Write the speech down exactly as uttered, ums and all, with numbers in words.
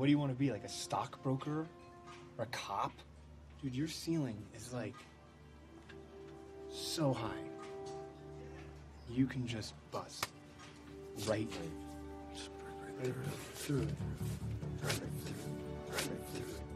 what do you want to be, like a stockbroker or a cop? Dude, your ceiling is like so high. You can just bust right through it. Right through it. Right through it. Right through it.